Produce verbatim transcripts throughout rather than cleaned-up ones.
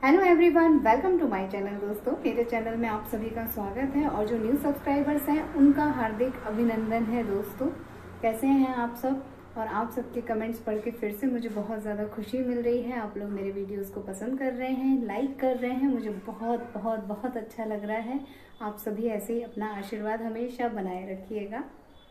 Hello everyone, welcome to my channel. दोस्तों, मेरे channel में आप सभी का स्वागत है और जो न्यू सब्सक्राइबर्स हैं उनका हार्दिक अभिनंदन है। दोस्तों, कैसे हैं आप सब? और आप सबके कमेंट्स पढ़ के फिर से मुझे बहुत ज़्यादा खुशी मिल रही है। आप लोग मेरे वीडियोस को पसंद कर रहे हैं, लाइक कर रहे हैं, मुझे बहुत बहुत बहुत अच्छा लग रहा है। आप सभी ऐसे ही अपना आशीर्वाद हमेशा बनाए रखिएगा।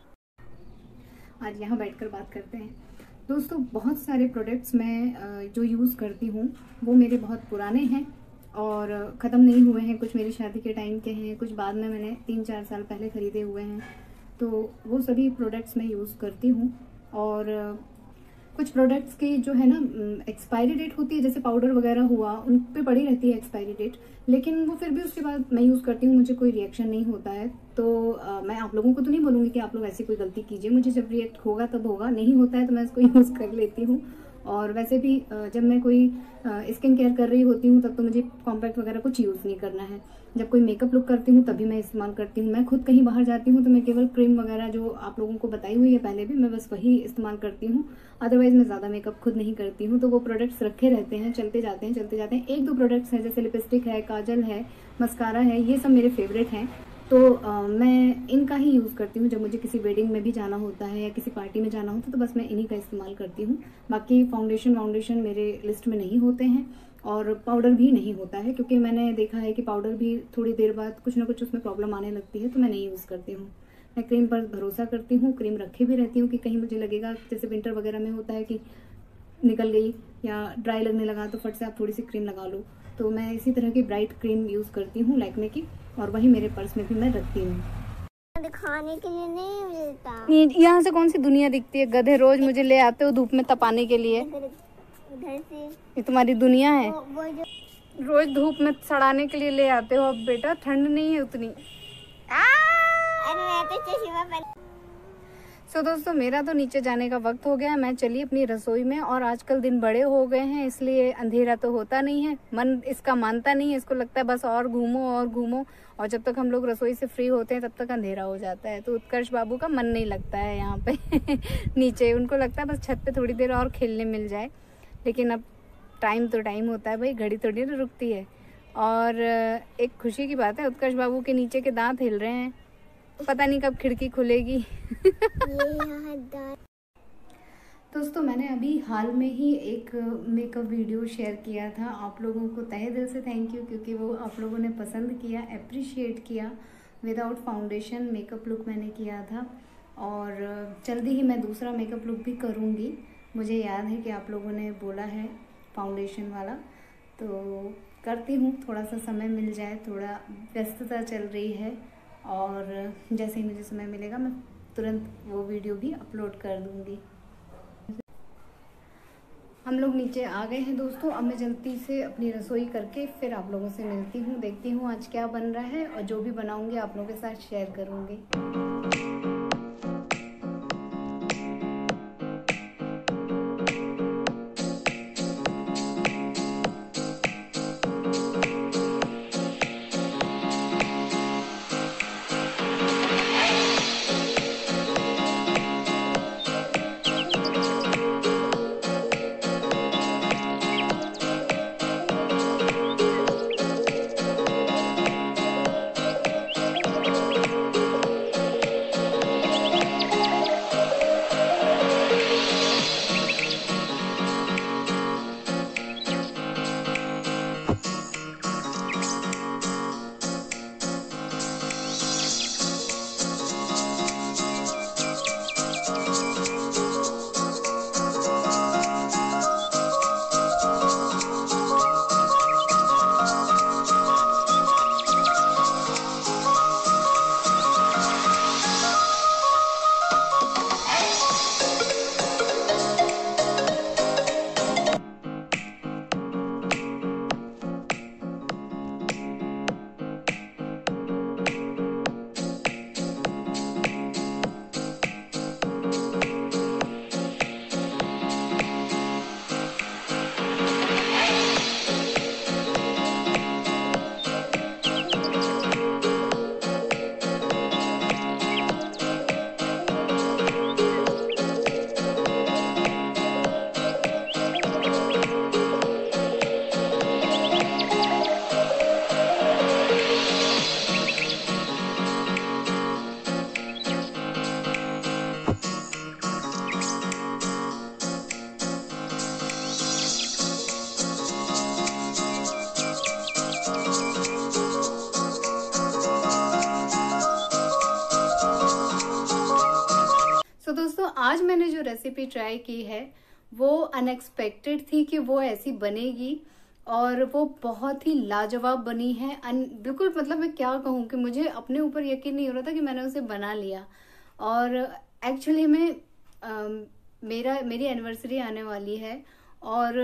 आज यहाँ बैठकर बात करते हैं। दोस्तों, बहुत सारे प्रोडक्ट्स मैं जो यूज़ करती हूँ वो मेरे बहुत पुराने हैं और ख़त्म नहीं हुए हैं। कुछ मेरी शादी के टाइम के हैं, कुछ बाद में मैंने तीन चार साल पहले ख़रीदे हुए हैं। तो वो सभी प्रोडक्ट्स मैं यूज़ करती हूँ। और कुछ प्रोडक्ट्स की जो है ना एक्सपायरी डेट होती है, जैसे पाउडर वगैरह हुआ, उन पे पड़ी रहती है एक्सपायरी डेट, लेकिन वो फिर भी उसके बाद मैं यूज़ करती हूँ, मुझे कोई रिएक्शन नहीं होता है। तो आ, मैं आप लोगों को तो नहीं बोलूँगी कि आप लोग ऐसी कोई गलती कीजिए। मुझे जब रिएक्ट होगा तब होगा, नहीं होता है तो मैं इसको यूज़ कर लेती हूँ। और वैसे भी जब मैं कोई स्किन केयर कर रही होती हूँ तब तो मुझे कॉम्पैक्ट वगैरह कुछ यूज़ नहीं करना है। जब कोई मेकअप लुक करती हूँ तभी मैं इस्तेमाल करती हूँ। मैं खुद कहीं बाहर जाती हूँ तो मैं केवल क्रीम वगैरह जो आप लोगों को बताई हुई है पहले भी, मैं बस वही इस्तेमाल करती हूँ। अदरवाइज मैं ज़्यादा मेकअप खुद नहीं करती हूँ। तो वो प्रोडक्ट्स रखे रहते हैं, चलते जाते हैं चलते जाते हैं। एक दो प्रोडक्ट्स हैं जैसे लिपस्टिक है, काजल है, मस्कारा है, ये सब मेरे फेवरेट हैं। तो आ, मैं इनका ही यूज़ करती हूँ। जब मुझे किसी वेडिंग में भी जाना होता है या किसी पार्टी में जाना होता है तो बस मैं इन्हीं का इस्तेमाल करती हूँ। बाकी फाउंडेशन वाउंडेशन मेरे लिस्ट में नहीं होते हैं और पाउडर भी नहीं होता है, क्योंकि मैंने देखा है कि पाउडर भी थोड़ी देर बाद कुछ ना कुछ उसमें प्रॉब्लम आने लगती है, तो मैं नहीं यूज़ करती हूँ। मैं क्रीम पर भरोसा करती हूँ, क्रीम रखे भी रहती हूँ कि कहीं मुझे लगेगा, जैसे विंटर वगैरह में होता है कि निकल गई या ड्राई लगने लगा तो फट से आप थोड़ी सी क्रीम लगा लो। तो मैं इसी तरह की ब्राइट क्रीम यूज़ करती हूँ लैक्मे की, और वही मेरे पर्स में भी मैं रखती हूँ। दिखाने के लिए नहीं मिलता। यहाँ से कौन सी दुनिया दिखती है? गधे रोज मुझे ले आते हो धूप में तपाने के लिए। उधर से ये तुम्हारी दुनिया है? वो, वो जो रोज धूप में सड़ाने के लिए ले आते हो। अब बेटा ठंड नहीं है उतनी। अरे मैं तो चश्मा पहन। सो so, दोस्तों, मेरा तो नीचे जाने का वक्त हो गया। मैं चली अपनी रसोई में, और आजकल दिन बड़े हो गए हैं इसलिए अंधेरा तो होता नहीं है, मन इसका मानता नहीं है। इसको लगता है बस और घूमो और घूमो, और जब तक हम लोग रसोई से फ्री होते हैं तब तक अंधेरा हो जाता है। तो उत्कर्ष बाबू का मन नहीं लगता है यहाँ पे नीचे। उनको लगता है बस छत पे थोड़ी देर और खेलने मिल जाए, लेकिन अब टाइम तो टाइम होता है भाई, घड़ी थोड़ी ना रुकती है। और एक खुशी की बात है, उत्कर्ष बाबू के नीचे के दांत हिल रहे हैं, पता नहीं कब खिड़की खुलेगी। दोस्तों, मैंने अभी हाल में ही एक मेकअप वीडियो शेयर किया था। आप लोगों को तहे दिल से थैंक यू, क्योंकि वो आप लोगों ने पसंद किया, अप्रिशिएट किया। विदाउट फाउंडेशन मेकअप लुक मैंने किया था, और जल्दी ही मैं दूसरा मेकअप लुक भी करूँगी। मुझे याद है कि आप लोगों ने बोला है फाउंडेशन वाला, तो करती हूँ। थोड़ा सा समय मिल जाए, थोड़ा व्यस्तता चल रही है, और जैसे ही मुझे समय मिलेगा मैं तुरंत वो वीडियो भी अपलोड कर दूँगी। हम लोग नीचे आ गए हैं दोस्तों। अब मैं जल्दी से अपनी रसोई करके फिर आप लोगों से मिलती हूँ, देखती हूँ आज क्या बन रहा है, और जो भी बनाऊँगी आप लोगों के साथ शेयर करूँगी। आज मैंने जो रेसिपी ट्राई की है वो अनएक्सपेक्टेड थी कि वो ऐसी बनेगी, और वो बहुत ही लाजवाब बनी है। अन बिल्कुल मतलब मैं क्या कहूँ कि मुझे अपने ऊपर यकीन नहीं हो रहा था कि मैंने उसे बना लिया। और एक्चुअली में आ, मेरा मेरी एनिवर्सरी आने वाली है, और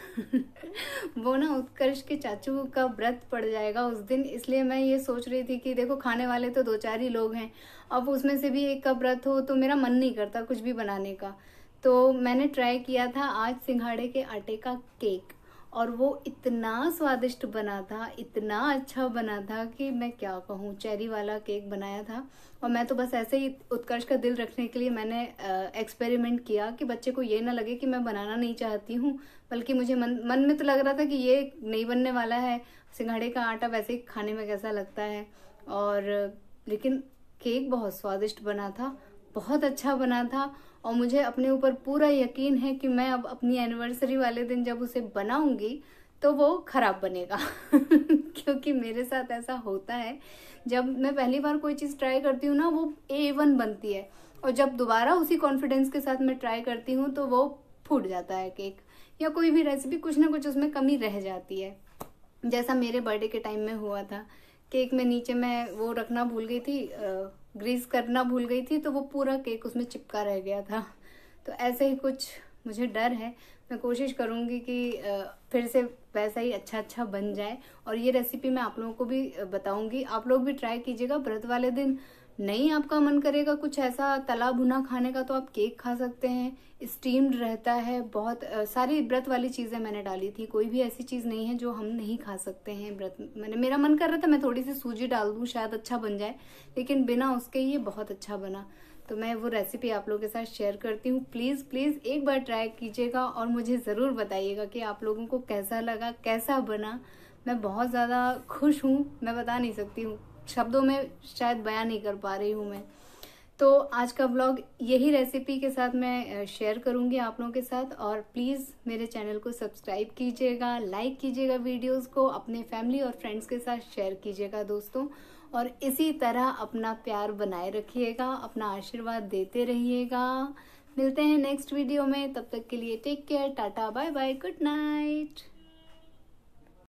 वो ना उत्कर्ष के चाचू का व्रत पड़ जाएगा उस दिन, इसलिए मैं ये सोच रही थी कि देखो खाने वाले तो दो चार ही लोग हैं, अब उसमें से भी एक का व्रत हो तो मेरा मन नहीं करता कुछ भी बनाने का। तो मैंने ट्राई किया था आज सिंघाड़े के आटे का केक, और वो इतना स्वादिष्ट बना था, इतना अच्छा बना था कि मैं क्या कहूँ। चेरी वाला केक बनाया था, और मैं तो बस ऐसे ही उत्कर्ष का दिल रखने के लिए मैंने एक्सपेरिमेंट किया कि बच्चे को ये ना लगे कि मैं बनाना नहीं चाहती हूँ, बल्कि मुझे मन मन में तो लग रहा था कि ये नहीं बनने वाला है, सिंघाड़े का आटा वैसे ही खाने में कैसा लगता है। और लेकिन केक बहुत स्वादिष्ट बना था, बहुत अच्छा बना था, और मुझे अपने ऊपर पूरा यकीन है कि मैं अब अपनी एनिवर्सरी वाले दिन जब उसे बनाऊंगी तो वो खराब बनेगा क्योंकि मेरे साथ ऐसा होता है, जब मैं पहली बार कोई चीज़ ट्राई करती हूँ ना वो ए वन बनती है, और जब दोबारा उसी कॉन्फिडेंस के साथ मैं ट्राई करती हूँ तो वो फूट जाता है केक, या कोई भी रेसिपी कुछ ना कुछ उसमें कमी रह जाती है। जैसा मेरे बर्थडे के टाइम में हुआ था, केक में नीचे मैं वो रखना भूल गई थी, ग्रीस करना भूल गई थी, तो वो पूरा केक उसमें चिपका रह गया था। तो ऐसे ही कुछ मुझे डर है, मैं कोशिश करूँगी कि फिर से वैसा ही अच्छा अच्छा बन जाए, और ये रेसिपी मैं आप लोगों को भी बताऊँगी। आप लोग भी ट्राई कीजिएगा व्रत वाले दिन। नहीं आपका मन करेगा कुछ ऐसा तला भुना खाने का तो आप केक खा सकते हैं, स्टीम्ड रहता है। बहुत सारी व्रत वाली चीज़ें मैंने डाली थी, कोई भी ऐसी चीज़ नहीं है जो हम नहीं खा सकते हैं व्रत। मैंने मेरा मन कर रहा था मैं थोड़ी सी सूजी डाल दूँ शायद अच्छा बन जाए, लेकिन बिना उसके ये बहुत अच्छा बना। तो मैं वो रेसिपी आप लोगों के साथ शेयर करती हूँ। प्लीज़ प्लीज़ एक बार ट्राई कीजिएगा और मुझे ज़रूर बताइएगा कि आप लोगों को कैसा लगा, कैसा बना। मैं बहुत ज़्यादा खुश हूँ, मैं बता नहीं सकती हूँ, शब्दों में शायद बयान नहीं कर पा रही हूँ मैं। तो आज का व्लॉग यही रेसिपी के साथ मैं शेयर करूँगी आप लोगों के साथ, और प्लीज़ मेरे चैनल को सब्सक्राइब कीजिएगा, लाइक कीजिएगा, वीडियोस को अपने फैमिली और फ्रेंड्स के साथ शेयर कीजिएगा दोस्तों, और इसी तरह अपना प्यार बनाए रखिएगा, अपना आशीर्वाद देते रहिएगा। मिलते हैं नेक्स्ट वीडियो में, तब तक के लिए take care, tata bye bye, good night.